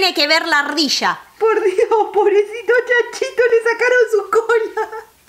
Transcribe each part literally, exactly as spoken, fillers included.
tiene que ver la ardilla? Por Dios, pobrecito Chanchito, le sacaron su cola.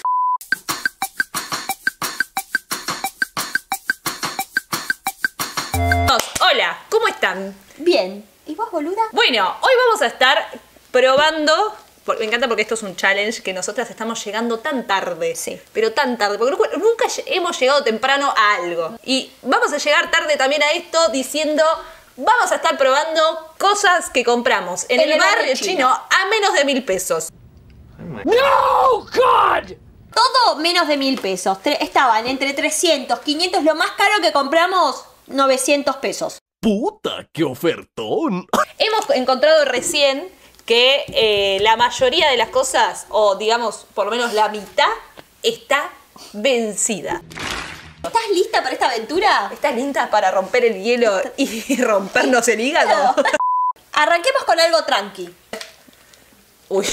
Hola, ¿cómo están? Bien. ¿Y vos, boluda? Bueno, hoy vamos a estar probando. Me encanta porque esto es un challenge que nosotras estamos llegando tan tarde. Sí. Pero tan tarde, porque nunca hemos llegado temprano a algo. Y vamos a llegar tarde también a esto diciendo, vamos a estar probando cosas que compramos en, en el, el barrio chino. chino a menos de mil pesos. ¡No, God! Todo menos de mil pesos. Tre- estaban entre trescientos, quinientos, lo más caro que compramos, novecientos pesos. ¡Puta, qué ofertón! Hemos encontrado recién que eh, la mayoría de las cosas, o digamos, por lo menos la mitad, está vencida. ¿Estás lista para esta aventura? ¿Estás lista para romper el hielo y rompernos el hígado? Arranquemos con algo tranqui. Uy.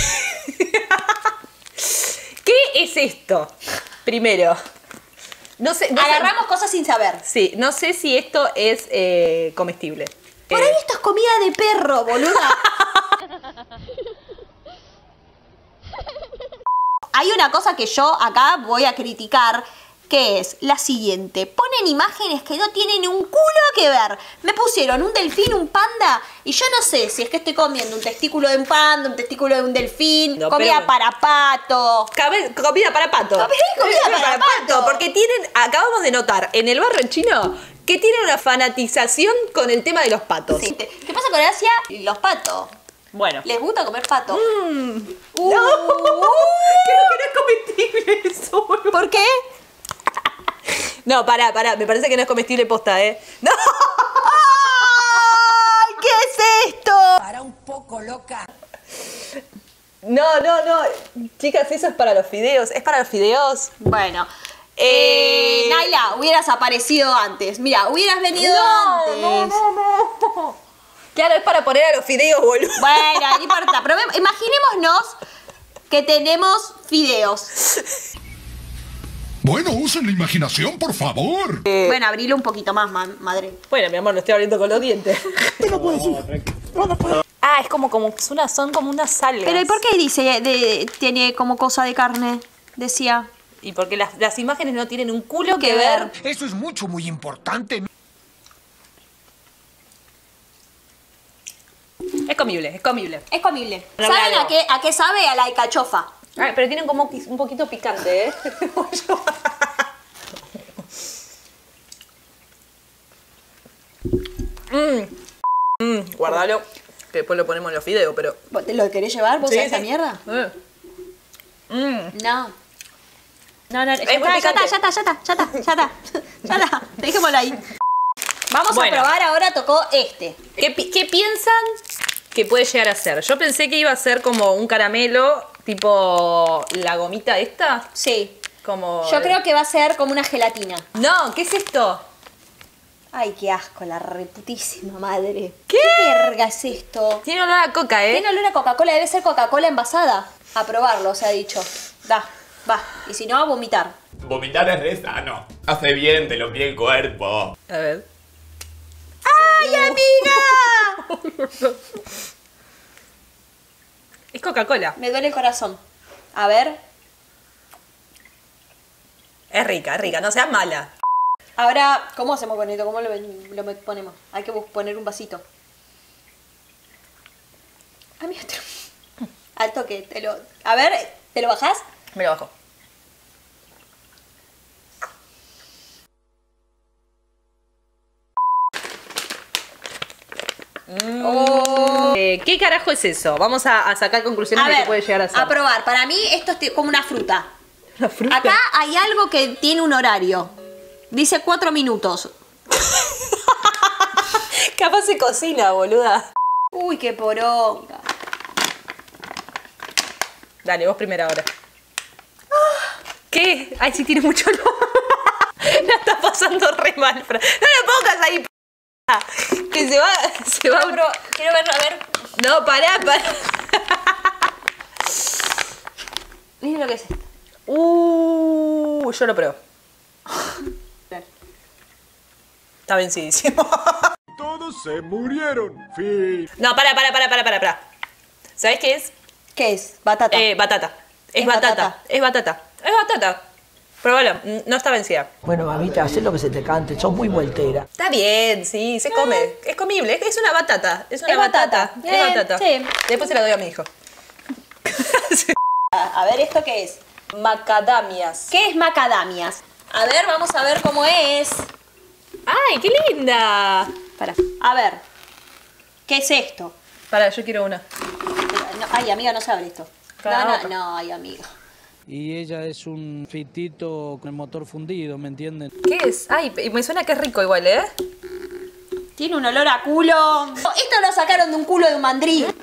¿Qué es esto? Primero. No sé, no Agarramos sé. cosas sin saber. Sí, no sé si esto es eh, comestible. Por eh. ahí esto es comida de perro, boluda. Hay una cosa que yo acá voy a criticar, que es la siguiente. Ponen imágenes que no tienen un culo que ver. Me pusieron un delfín, un panda, y yo no sé si es que estoy comiendo un testículo de un panda, un testículo de un delfín, no, comida pero... para pato. Cabe... Comida para pato. Comida, comida para, para pato. pato. Porque tienen, acabamos de notar en el barrio chino que tienen una fanatización con el tema de los patos. Sí. ¿Qué pasa con Asia? Los patos. Bueno. ¿Les gusta comer pato? Mm. Uh. No. Creo que no es comestible eso. ¿Por qué? No, pará, pará. Me parece que no es comestible posta, ¿eh? ¡No! ¡Ay! ¿Qué es esto? Para un poco, loca. No, no, no. Chicas, eso es para los fideos. ¿Es para los fideos? Bueno. Eh... Eh, Naila, hubieras aparecido antes. Mira, hubieras venido no, antes. No, no, no. Claro, es para poner a los fideos, boludo. Bueno, no importa. Pero imaginémonos que tenemos fideos. Bueno, usen la imaginación, por favor. Eh, bueno, abrilo un poquito más, ma madre. Bueno, mi amor, lo estoy abriendo con los dientes. No puedo decir. Ah, es como, como una, son como unas algas. Pero ¿y por qué dice de, tiene como cosa de carne? Decía. Y porque las, las imágenes no tienen un culo que, que ver. ver. Eso es mucho, muy importante. Es comible, es comible. Es comible. No, ¿Saben claro. a qué, a qué sabe? A la alcachofa. Ah, pero tienen como un poquito picante, ¿eh? mm. Mm, guardalo, que después lo ponemos en los fideos, pero... ¿Vos ¿Te lo querés llevar vos Sí, a esa sí. mierda? Eh. Mm. No. No, no, ya Es muy está, ya picante. está, ya está, ya está, ya está, ya está, ya está, dejémoslo ahí. Vamos Bueno. a probar, ahora tocó este. ¿Qué, pi- ¿Qué piensan que puede llegar a ser? Yo pensé que iba a ser como un caramelo, tipo la gomita esta. Sí. Como... Yo creo que va a ser como una gelatina. No, ¿qué es esto? Ay, qué asco, la reputísima madre. ¿Qué? verga es esto? Tiene olor a coca, ¿eh? Tiene olor a Coca-Cola, debe ser Coca-Cola envasada. A probarlo, se ha dicho. Da, va. Y si no, a vomitar. Vomitar es re sano. Hace bien, te lo pide el cuerpo. A ver. ¡Ay, amiga! Es Coca-Cola. Me duele el corazón. A ver. Es rica, es rica, no seas mala. Ahora, ¿cómo hacemos con esto? ¿Cómo lo, lo ponemos? Hay que poner un vasito. Amiga, te... Alto que te lo... A ver, ¿te lo bajás? Me lo bajo. Mm. Oh. Eh, ¿Qué carajo es eso? Vamos a, a sacar conclusiones A de ver, qué puede llegar a ser. a probar. Para mí esto es como una fruta. Una fruta. Acá hay algo que tiene un horario. Dice cuatro minutos. Capaz se cocina, boluda. Uy, qué poronga. Dale, vos primero ahora. ¿Qué? Ay, sí tiene mucho olor. La está pasando re mal, Fran. No la pongas ahí, p***. Que se va, se va. Pero, quiero verlo, a ver. No, pará, pará. Miren lo que es esto. Uh, yo lo pruebo. Está vencidísimo. Todo Todos se murieron. Fin. No, para, para, para, para, para, para. ¿Sabés qué es? ¿Qué es? Batata. Eh, batata. Es, Es batata. batata. Es batata. Es batata. Probalo. No está vencida. Bueno, mamita, haz lo que se te cante, sos muy voltera. Está bien, sí, se come. Es comible. Es una batata. Es una Es batata. batata. Es Bien, batata. sí. Después se la doy a mi hijo. A, a ver, ¿esto qué es? Macadamias. ¿Qué es macadamias? A ver, vamos a ver cómo es. ¡Ay, qué linda! Para. A ver. ¿Qué es esto? Para, yo quiero una. No, ay, amiga, no se abre esto. Para No, no, otra. no, ay, amiga. Y ella es un fitito con el motor fundido, ¿me entienden? ¿Qué es? Ay, me suena que es rico igual, ¿eh? Tiene un olor a culo. Esto lo sacaron de un culo de un mandril.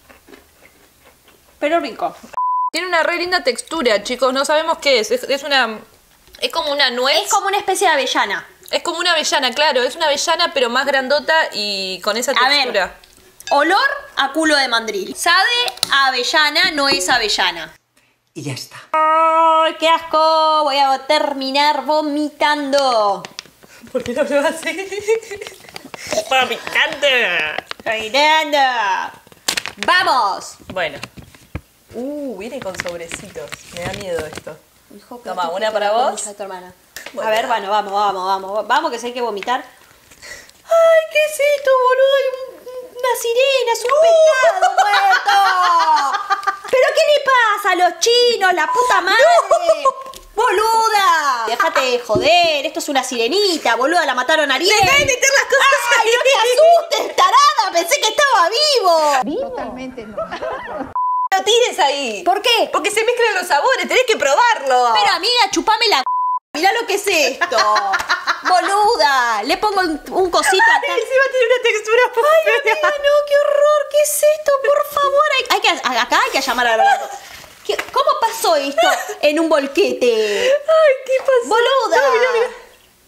Pero rico. Tiene una re linda textura, chicos. No sabemos qué es. Es, es una... Es como una nuez. Es como una especie de avellana. Es como una avellana, claro. Es una avellana, pero más grandota y con esa A textura. ver. Olor a culo de mandril. Sabe a avellana, no es avellana. Y ya está. ¡Ay, qué asco! Voy a terminar vomitando. ¿Por qué no lo hace? ¡Para picante! ¡Vomitando! ¡Vamos! Bueno. Uh, viene con sobrecitos. Me da miedo esto. Hijo, Toma, esto una es para la vos. concha de tu hermana. Bueno. A ver, bueno, vamos, vamos, vamos. Vamos, que si hay que vomitar. ¡Ay, qué es esto, boludo! Hay un- una sirena, es un pescado muerto. ¿Pero qué le pasa a los chinos, la puta madre? ¡Boluda! Déjate de joder, esto es una sirenita, boluda, la mataron a Ariel. ¡Dejá de meter las cosas ¡Ay, no te asustes, tarada! Pensé que estaba vivo. Totalmente no. No tires ahí. ¿Por qué? Porque se mezclan los sabores, tenés que probarlo. Pero amiga, chupame la... Mirá lo que es esto. Boluda. Le pongo un, un cosito acá. Encima tiene una textura muy Ay, fea. amiga, no, qué horror. ¿Qué es esto? Por favor. Hay, hay que, acá hay que llamar a la... ¿Qué- ¿Cómo pasó esto en un volquete? Ay, ¿qué pasó? Boluda. No, mira, mira.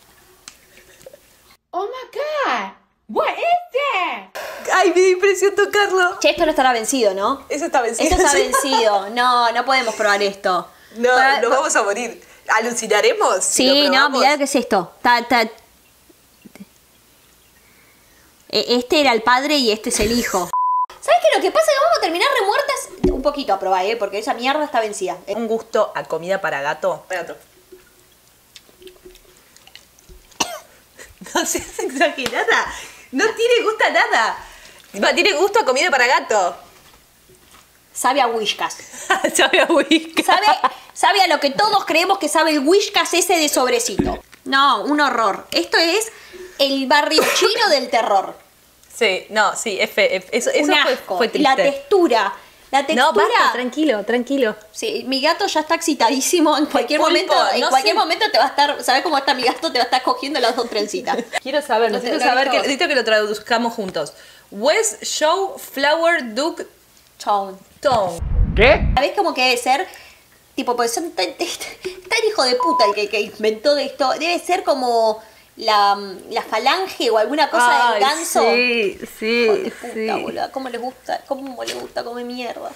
Oh my god. What is that? Ay, me da impresión tocarlo. Che, esto no estará vencido, ¿no? Eso está vencido. Esto está ¿sí? vencido. No, no podemos probar esto. No, Para- nos vamos a morir. ¿Alucinaremos? si Sí, lo no, probamos? mirá lo que es esto. Ta- ta- E- Este era el padre y este es el hijo. ¿Sabes qué? Lo que pasa es que vamos a terminar remuertas un poquito a probar, ¿eh? Porque esa mierda está vencida. Un gusto a comida para gato. Gato. No seas exagerada. No tiene gusto a nada. Va, tiene gusto a comida para gato. Sabe a Whiskas. Sabe a whisky. Sabe, sabe a lo que todos creemos que sabe el Whiskas ese de sobrecito. No, un horror. Esto es el barrio chino del terror. Sí, no, sí, es fe, es- eso, eso Un fue, asco. fue La triste. textura. La textura. No, basta, tranquilo, tranquilo. Sí, mi gato ya está excitadísimo. En cualquier Pulpo, momento, en no cualquier sé. momento te va a estar. ¿Sabes cómo está mi gato? Te va a estar cogiendo las dos trencitas. Quiero saber, No necesito sé, lo saber, dijo. que, necesito que lo traduzcamos juntos. West Show Flower Duck Tone. Tone. ¿Sabés cómo que debe ser? Tipo, pues son tan, tan hijo de puta el que, que inventó de esto. Debe ser como la, la falange o alguna cosa del ganso. Sí, sí, Hijo de puta, boluda. ¿Cómo les gusta? ¿Cómo les gusta comer mierda?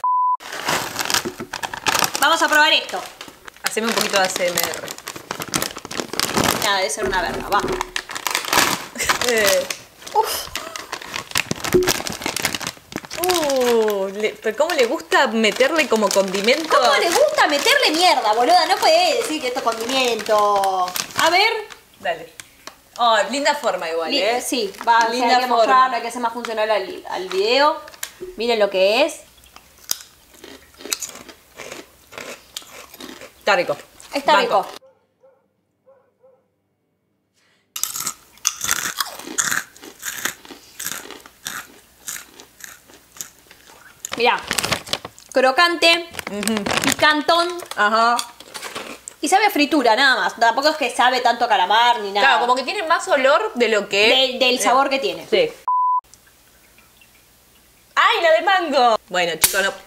Vamos a probar esto. Haceme un poquito de A S M R. Nada, debe ser una verga. Va. Eh. Uf. Uh, le- pero ¿cómo le gusta meterle como condimento? ¿Cómo les gusta meterle mierda, boluda? No puede decir que esto es condimento. A ver. Dale. Oh, linda forma igual, Li- ¿eh? Sí, va, o sea, Linda hay que forma. mostrarlo, hay que hacer más funcional al, al video. Miren lo que es. Está rico. Está Banco. rico. Mirá, crocante, picantón Ajá. y sabe a fritura nada más. Tampoco es que sabe tanto a calamar ni nada. Claro, como que tiene más olor de lo que... Del- del sabor que tiene. Sí. ¡Ay, la de mango! Bueno, chicos, no...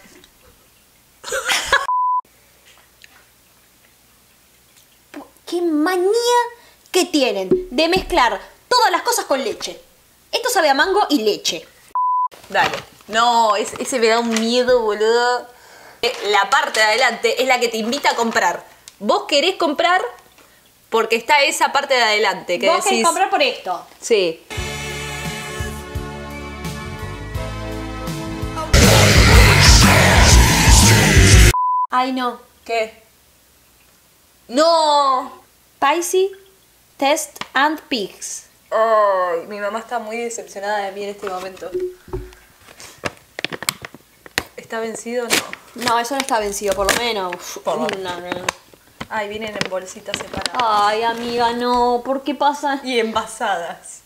Qué manía que tienen de mezclar todas las cosas con leche. Esto sabe a mango y leche. Dale. No, es- ese me da un miedo, boludo. Eh, La parte de adelante es la que te invita a comprar. Vos querés comprar porque está esa parte de adelante que Vos decís... querés comprar por esto. Sí. Ay, no. ¿Qué? ¡No! Spicy Test and Pigs. Ay, mi mamá está muy decepcionada de mí en este momento. ¿Está vencido o no? No, eso no está vencido, por lo menos. Por lo- No, no, no. Ay, vienen en bolsitas separadas. Ay, amiga, no. ¿Por qué pasa? Y envasadas.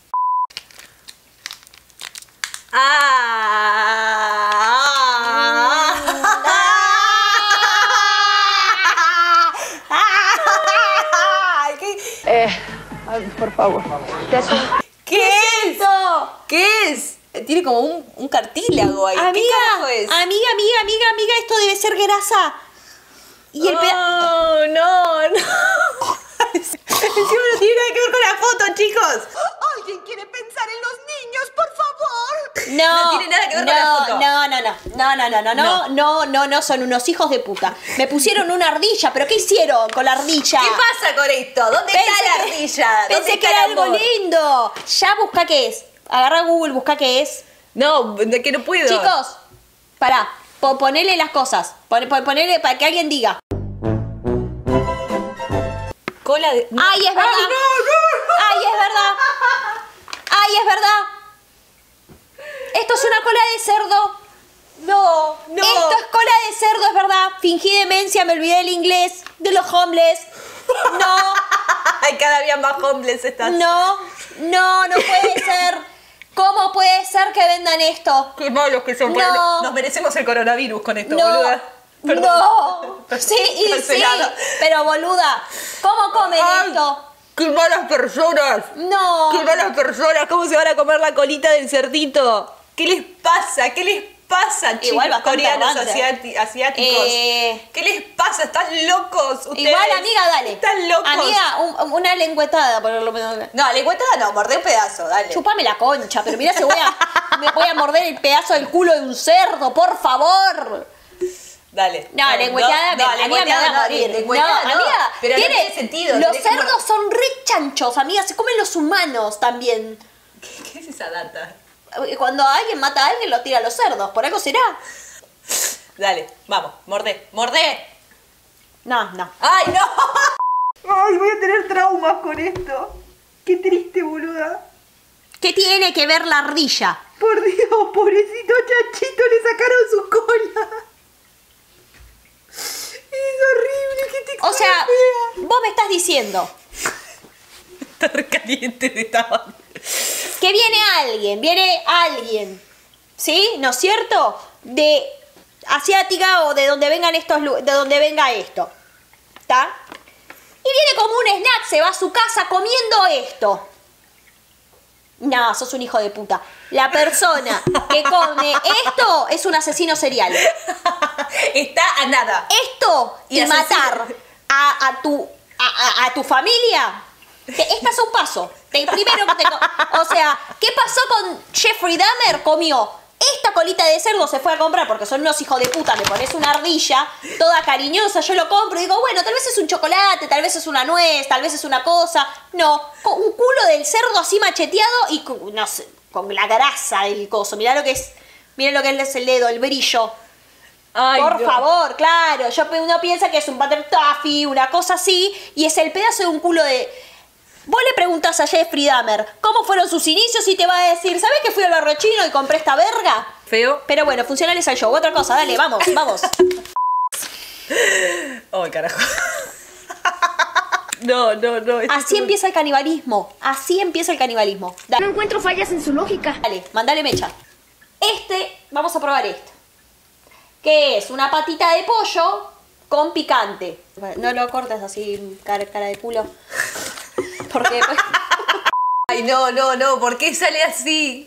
¡Ah! ¿Qué? Eh, por favor. ¿Qué es? ¿Qué es? Tiene como un, un cartílago ahí. ¿Qué Amiga, carajo es? amiga, amiga, amiga, amiga, esto debe ser grasa. Y el peda- Oh, no, no. Encima no tiene nada que ver con la foto, chicos. ¿Alguien quiere pensar en los niños, por favor? No, No tiene nada que ver no, con la foto. No, no, no, no, no, no, no, no, no, no, no, son unos hijos de puta. Me pusieron una ardilla, pero ¿qué hicieron con la ardilla? ¿Qué pasa con esto? ¿Dónde Pensé está la que- ardilla? ¿Dónde Pensé que está era el algo amor? lindo. Ya busca qué es. Agarra Google, busca qué es. No, de que no puedo. Chicos, pará, po- ponele las cosas. Pon- pon- ponele para que alguien diga. Cola de... ¡Ay, es verdad! ¡Ay, es verdad! ¡Ay, es verdad! Esto es una cola de cerdo. No, no. Esto es cola de cerdo, es verdad. Fingí demencia, me olvidé del inglés, de los homeless. No, Ay, cada día más homeless estás. no, no, no puede ser. ¿Cómo puede ser que vendan esto? Qué malos que son. No. Nos merecemos el coronavirus con esto, No, boluda. Perdón. no. Sí, y sí, Cancelado. pero boluda, ¿cómo comen Ay, esto? ¡Qué malas personas! No. ¡Qué malas personas! ¿Cómo se van a comer la colita del cerdito? ¿Qué les pasa? ¿Qué les pasa, chicos Igual bastante coreanos avance. asiati- asiáticos? Eh. ¿Qué les pasa? ¿Están locos ustedes? Igual, amiga, dale. ¿Están locos? Amiga, un- una lengüetada, por lo menos. No, lengüetada no, mordé un pedazo, dale. Chupame la concha, pero mirá si voy a, me voy a morder el pedazo del culo de un cerdo, por favor. Dale. No, lengüeteada, no, me, amiga, me voy a lengüeteada no, morir. lengüeteada no, no. amiga, Pero tiene, no tiene sentido. Los tenés que mor- cerdos son re chanchos, amiga, se comen los humanos también. ¿Qué es esa data? Cuando alguien mata a alguien, lo tira a los cerdos, por algo será. Dale, vamos, mordé, mordé. No, no. ¡Ay, no! Ay, voy a tener traumas con esto. Qué triste, boluda. ¿Qué tiene que ver la ardilla? Por Dios, pobrecito Chachito, le sacaron su cola. Es horrible, qué textura O sea, fea. vos me estás diciendo Está re caliente de esta. que viene alguien, viene alguien, ¿sí? ¿No es cierto? De asiática o de donde vengan estos, lu- de donde venga esto, ¿está? Y viene como un snack, se va a su casa comiendo esto. No, sos un hijo de puta. La persona que come esto es un asesino serial. Está a nada. Esto y, Y asesino. matar a, a tu a, a- a tu familia, te, estás a un paso. Te- primero que te co- o sea, ¿qué pasó con Jeffrey Dahmer? Comió esta colita de cerdo, se fue a comprar porque son unos hijos de puta, le pones una ardilla toda cariñosa, yo lo compro y digo, bueno, tal vez es un chocolate, tal vez es una nuez, tal vez es una cosa. No, con un culo del cerdo así macheteado y con, no sé, con la grasa del coso. Mirá lo que es, mirá lo que es el dedo, el brillo. Ay, Por no. favor, claro. Yo, uno piensa que es un butter toffee, una cosa así, y es el pedazo de un culo de... Vos le preguntás a Jeffrey Dahmer cómo fueron sus inicios y te va a decir, ¿sabés que fui al barrio chino y compré esta verga? Feo. Pero bueno, funcionales al show. Otra cosa, dale, vamos, vamos. Ay, carajo. No, no, no. esto Así es- empieza el canibalismo. Así empieza el canibalismo. Dale, No encuentro fallas en su lógica. dale, mandale mecha. Este, vamos a probar esto. Que es una patita de pollo con picante. No lo cortes así, cara, cara de culo. Porque después... Ay, no, no, no. ¿Por qué sale así?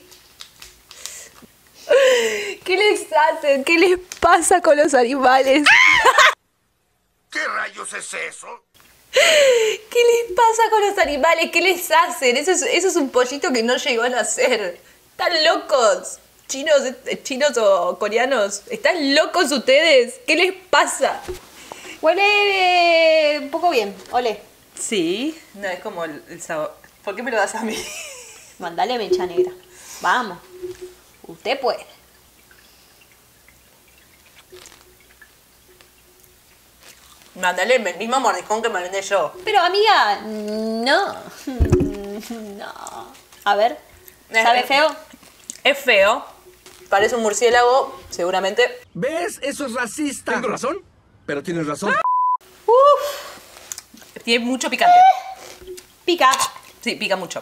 ¿Qué les hacen? ¿Qué les pasa con los animales? ¿Qué rayos es eso? ¿Qué les pasa con los animales? ¿Qué les hacen? Eso es, eso es un pollito que no llegó a nacer. ¿Están locos? ¿Chinos, eh, chinos o coreanos? ¿Están locos ustedes? ¿Qué les pasa? Huele eh, un poco bien, ole. Sí. No, es como el, el sabor. ¿Por qué me lo das a mí? Mandale mecha negra. Vamos. Usted puede. Mándale el mismo mordiscón que me mandé yo. Pero amiga, no. No. A ver. ¿Sabe feo? Es feo. Parece un murciélago, seguramente. ¿Ves? Eso es racista. ¿Tengo razón? Pero tienes razón. Uf. Tiene mucho picante. Pica. Sí, pica mucho.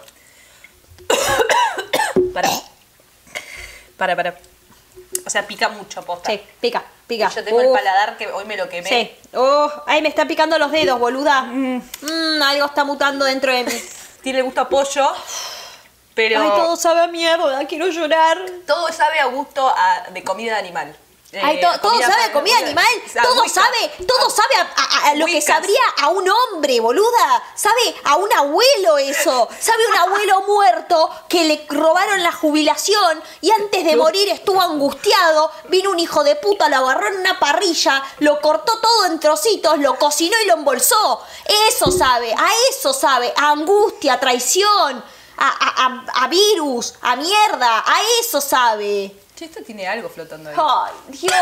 Para. Para, para. O sea, pica mucho, posta. Sí, pica, pica. Yo tengo Uf. el paladar que hoy me lo quemé. Sí. Oh, ay, me está picando los dedos, boluda. Mm. Mm, algo está mutando dentro de mí. Tiene gusto a pollo, pero... Ay, todo sabe a mierda, quiero llorar. Todo sabe a gusto a- de comida de animal. Ay, Eh, to- todo comida sabe para- a comida animal, a todo Whiskas. sabe, todo sabe a, a- a lo que Whiskas. sabría a un hombre, boluda. Sabe a un abuelo eso. Sabe a un abuelo muerto que le robaron la jubilación y antes de morir estuvo angustiado. Vino un hijo de puta, lo agarró en una parrilla, lo cortó todo en trocitos, lo cocinó y lo embolsó. Eso sabe, a eso sabe, a angustia, a traición, a, a- a- a virus, a mierda, a eso sabe. Che, esto tiene algo flotando ahí. ¡Ay, Dios!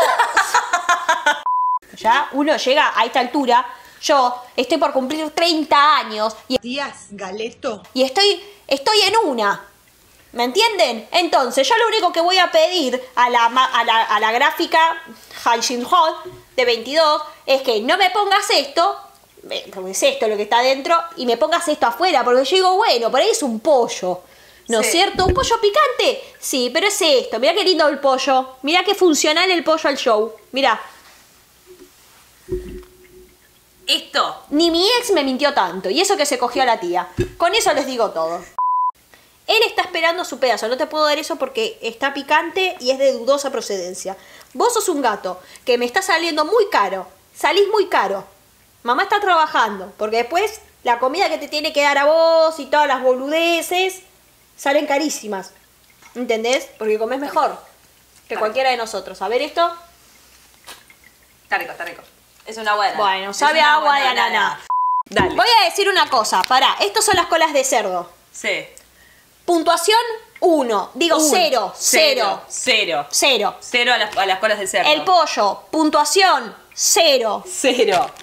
Ya uno llega a esta altura. Yo estoy por cumplir treinta años y, Díaz, Galeto. y estoy, estoy en una. ¿Me entienden? Entonces, yo lo único que voy a pedir a la, ma- a la, a la gráfica Hanshin Hall de veintidós es que no me pongas esto, eh, porque es esto lo que está adentro, y me pongas esto afuera, porque yo digo, bueno, por ahí es un pollo. ¿No es Sí. cierto? ¿Un pollo picante? Sí, pero es esto. Mirá qué lindo el pollo. Mirá qué funcional el pollo al show. Mirá. Esto. Ni mi ex me mintió tanto. Y eso que se cogió a la tía. Con eso les digo todo. Él está esperando su pedazo. No te puedo dar eso porque está picante y es de dudosa procedencia. Vos sos un gato que me está saliendo muy caro. Salís muy caro. Mamá está trabajando. Porque después la comida que te tiene que dar a vos y todas las boludeces salen carísimas. ¿Entendés? Porque comés mejor que cualquiera de nosotros. A ver esto. Está rico, está rico. Es una buena. Bueno, Es sabe una a agua de buena ananá. Dale. Voy a decir una cosa. Pará, estos son las colas de cerdo. Sí. Puntuación uno. Digo Un. cero, cero, Cero. cero. Cero a las, a las colas de cerdo. El pollo, puntuación cero. Cero.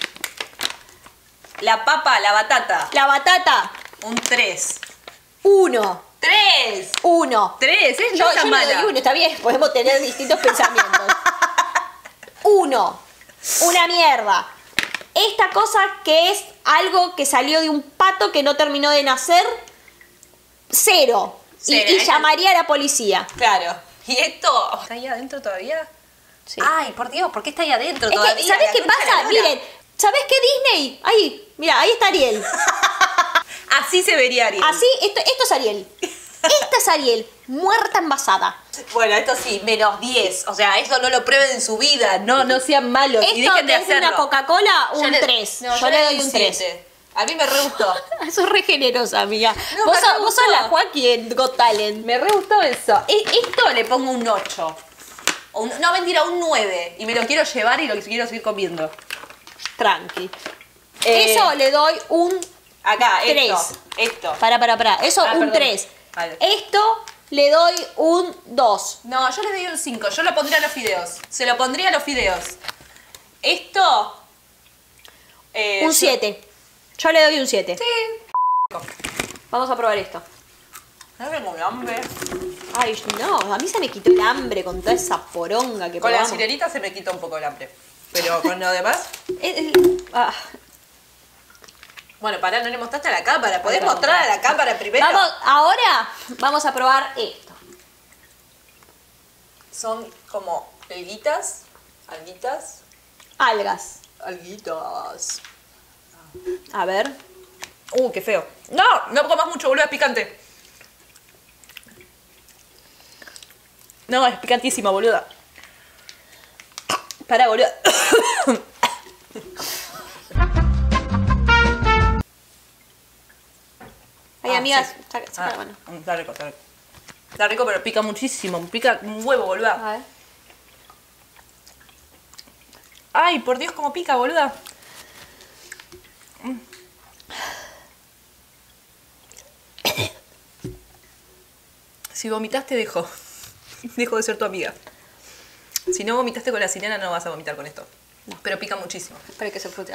La papa, la batata. La batata, Un tres. uno. ¡Tres! Uno. Tres, ¿eh? Yo, No está yo le mala. doy uno, está bien, podemos tener distintos pensamientos. Uno. Una mierda. Esta cosa que es algo que salió de un pato que no terminó de nacer, cero. Y, Cero, y ¿eh? llamaría a la policía. Claro. ¿Y esto? ¿Está ahí adentro todavía? Sí. Ay, por Dios, ¿por qué está ahí adentro Es todavía? que, ¿sabés La qué concha de pasa? la lora. Miren, ¿sabés qué Disney? Ahí, mira, ahí está Ariel. Así se vería Ariel. Así, esto, esto es Ariel. Esta es Ariel, muerta envasada. Bueno, esto sí, menos diez. O sea, eso no lo prueben en su vida. No, no sean malos. y Esto dejen de que es hacerlo. una Coca-Cola, Yo un le- tres. no, yo, le doy un tres. siete. A mí me re gustó. Sos re generosa, amiga. No, vos, me sos, re vos sos gustó. la Joaquín Got Talent. Me re gustó eso. E- Esto le pongo un ocho. O un- no, mentira, un nueve. Y me lo quiero llevar y lo quiero seguir comiendo. Tranqui. Eh, Eso le doy un Acá, tres. esto. Esto. Para, para, para. Eso, Ah, un perdón. tres. Vale. Esto le doy un dos. No, yo le doy un cinco. Yo lo pondría a los fideos. Se lo pondría a los fideos. Esto. eh, Un yo- siete. Yo le doy un siete. Sí. Vamos a probar esto. No tengo hambre. Ay, no, a mí se me quitó el hambre con toda esa poronga que Con la probamos. sirenita se me quita un poco el hambre. Pero con lo demás. Eh, eh, ah. Bueno, pará, no le mostraste a la cámara. ¿Podés Perdón. mostrar a la cámara primero? Vamos, ahora vamos a probar esto. Son como alguitas. Alguitas. Algas. Alguitas. A ver. Uh, qué feo. No, no comas mucho, boludo, es picante. No, es picantísimo, boluda. Pará, boluda. Ay, Ah, amigas, sí. saca, saca Ah, la mano. mm, Está rico, está rico. Está rico, pero pica muchísimo. Pica un huevo, boluda. A ver. Ay, por Dios, cómo pica, boluda. Mm. Si vomitaste, dejo. Dejo de ser tu amiga. Si no vomitaste con la sirena, no vas a vomitar con esto. No. Pero pica muchísimo. Espera que se fue.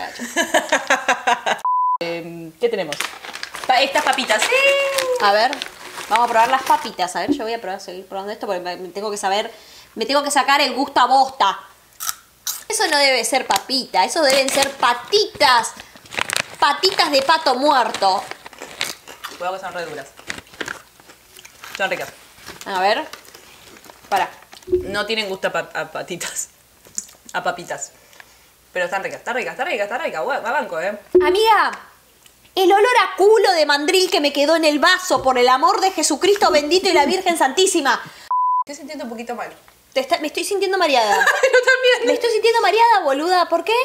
eh, ¿Qué tenemos? Pa estas papitas. ¡Sí! A ver, vamos a probar las papitas. A ver, yo voy a probar, seguir probando esto porque me tengo que saber, me tengo que sacar el gusto a bosta. Eso no debe ser papita, eso deben ser patitas. Patitas de pato muerto. Cuidado que son re duras. Son ricas. A ver. Para. No tienen gusto a, pa a patitas. A papitas. Pero están ricas, está rica, está rica, está rica. Bueno, me banco, ¿eh? Amiga, el olor a culo de mandril que me quedó en el vaso, por el amor de Jesucristo bendito y la Virgen Santísima. Estoy sintiendo un poquito mal. Te está, me estoy sintiendo mareada. Yo también. Me estoy sintiendo mareada, boluda. ¿Por qué?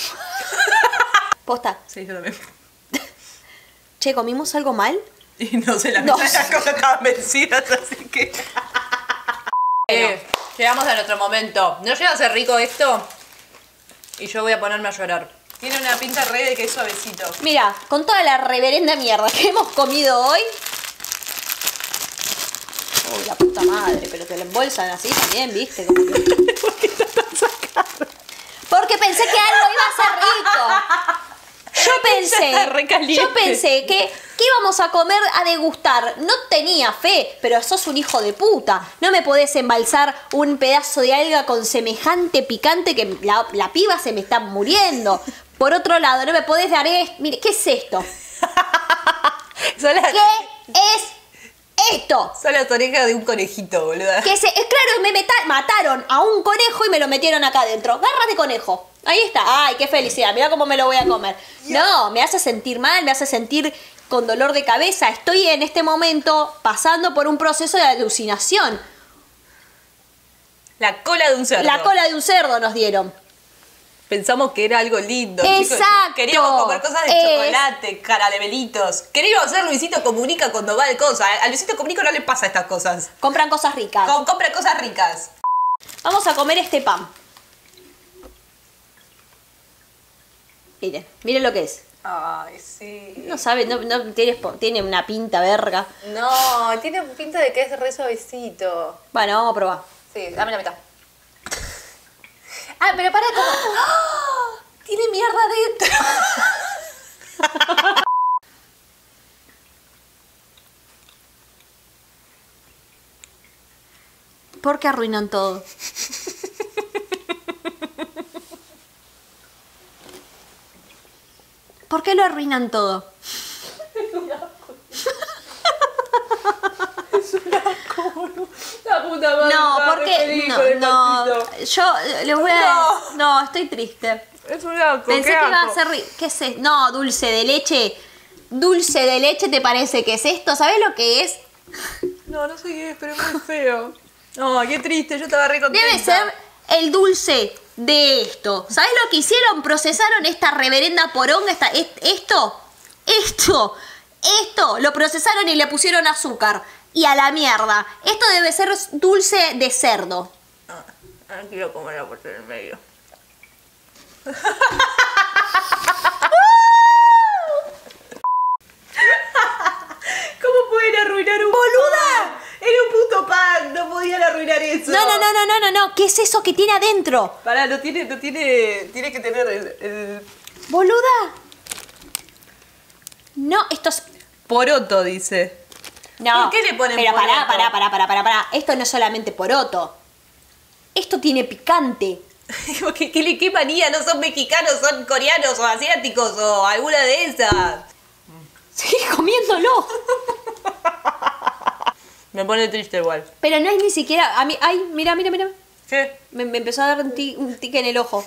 Posta. Sí, yo también. Che, ¿comimos algo mal? Y no sé, la No. mitad de las cosas estaban vencidas, así que... eh, llegamos a nuestro momento. ¿No llega a ser rico esto? Y yo voy a ponerme a llorar. Tiene una pinta re de que es suavecito. Mira, con toda la reverenda mierda que hemos comido hoy. Uy, la puta madre, pero te lo embolsan así también, ¿viste? Como que... ¿Por qué está tan sacado? Porque pensé que algo iba a ser rico. Yo pensé, está re caliente. yo pensé que, que íbamos a comer, a degustar. No tenía fe, pero sos un hijo de puta. No me podés embalsar un pedazo de alga con semejante picante que la, la piba se me está muriendo. Por otro lado, no me podés dar esto. Mire, ¿qué es esto? Son las, ¿Qué es esto? son las orejas de un conejito, boluda. Que se, es claro, me meta- mataron a un conejo y me lo metieron acá adentro. Garras de conejo. Ahí está. Ay, qué felicidad. Mira cómo me lo voy a comer. No, me hace sentir mal, me hace sentir con dolor de cabeza. Estoy en este momento pasando por un proceso de alucinación. La cola de un cerdo. La cola de un cerdo nos dieron. Pensamos que era algo lindo. Exacto. Chicos. Queríamos comer cosas de Es- chocolate, caramelitos. Queríamos ser Luisito Comunica cuando va de cosas. A Luisito Comunica no le pasa estas cosas. Compran cosas ricas. Com compra cosas ricas. Vamos a comer este pan. Miren, miren lo que es. Ay, sí. No sabe, no, no tiene, tiene una pinta verga. No, tiene pinta de que es re suavecito. Bueno, vamos a probar. Sí, dame la mitad. Ah, pero para como... ¡Oh! Tiene mierda adentro. ¿Por qué arruinan todo? ¿Por qué lo arruinan todo? La puta madre. No, estaba re porque feliz no, con el no, patito. yo les voy a No. no, estoy triste. Es un asco. Pensé qué que iba a asco. ser ri- ¿qué es esto? No, dulce de leche. Dulce de leche, ¿te parece que es esto? ¿Sabes lo que es? No, no sé qué es, pero es muy feo. No, qué triste, yo estaba re contenta. Debe ser el dulce de esto. ¿Sabes lo que hicieron? Procesaron esta reverenda poronga, esta, est- esto, esto, esto, lo procesaron y le pusieron azúcar. Y a la mierda. Esto debe ser dulce de cerdo. Ah, ah, quiero comer la parte del medio. ¿Cómo pueden arruinar un ¡Boluda! pan? Era un puto pan, no podían arruinar eso. No, no, no, no, no, no, no. ¿Qué es eso que tiene adentro? Pará, no tiene, no tiene, tiene que tener el, el ¿Boluda? No, esto es... poroto, dice. No. ¿Por qué le ponen Pero pará, poroto? pará, pará, pará, pará, pará. Esto no es solamente poroto. Esto tiene picante. ¿Qué, qué, ¿Qué manía? No son mexicanos, son coreanos o asiáticos o alguna de esas. Seguí comiéndolo. Me pone triste igual. Pero no es ni siquiera... A mí, ay, mira, mira, mira. ¿Qué? Me, me empezó a dar un, ti- un tique en el ojo.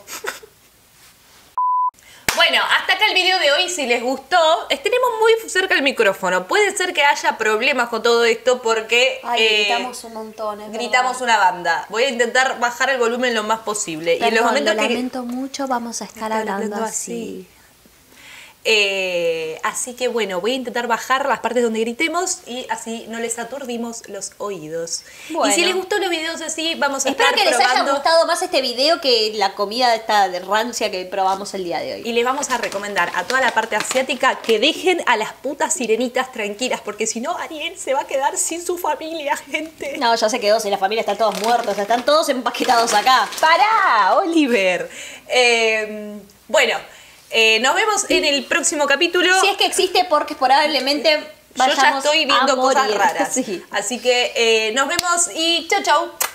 Bueno, hasta acá el video de hoy. Si les gustó, tenemos muy cerca el micrófono. Puede ser que haya problemas con todo esto porque Ay, eh, gritamos un montón, es gritamos verdad. una banda. Voy a intentar bajar el volumen lo más posible. y en los Perdón, momentos lo que lamento mucho, vamos a estar Está hablando hablando así. Eh, así que bueno, voy a intentar bajar las partes donde gritemos y así no les aturdimos los oídos. Bueno. Y si les gustó los videos así, vamos a Espero estar que les probando. haya gustado más este video que la comida esta de rancia que probamos el día de hoy. Y les vamos a recomendar a toda la parte asiática que dejen a las putas sirenitas tranquilas, porque si no, Ariel se va a quedar sin su familia, gente. No, ya se quedó, si la familia están todos muertos, están todos empaquetados acá. ¡Pará, Oliver! Eh, bueno, eh, nos vemos en el próximo capítulo. Si es que existe, porque probablemente Yo ya vayamos estoy viendo a cosas morir. raras. Sí. Así que eh, nos vemos y chau, chau.